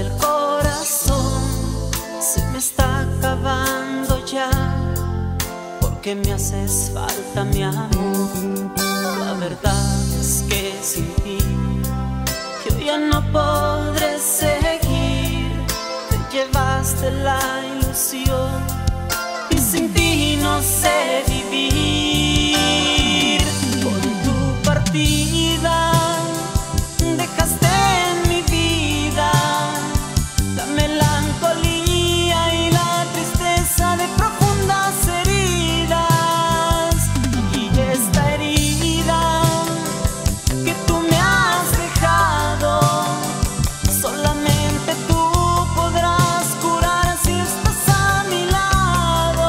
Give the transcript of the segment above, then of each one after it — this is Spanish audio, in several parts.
el corazón se me está acabando ya, porque me haces falta, mi amor. La verdad es que sin ti yo ya no podré seguir. Te llevaste la ilusión y sin ti no sé vivir. Con tu partida dejaste en mi vida la melancolía y la tristeza de profundas heridas. Y esta herida que tú me has dejado, solamente tú podrás curar si estás a mi lado.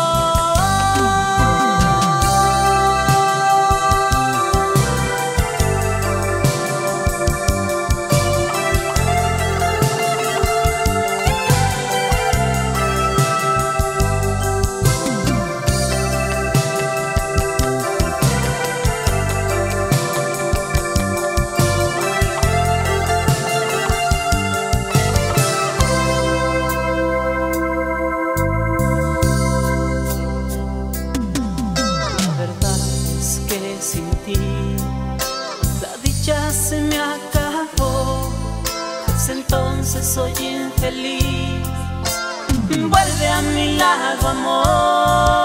Sin ti la dicha se me acabó, desde entonces soy infeliz. Vuelve a mi lado, amor.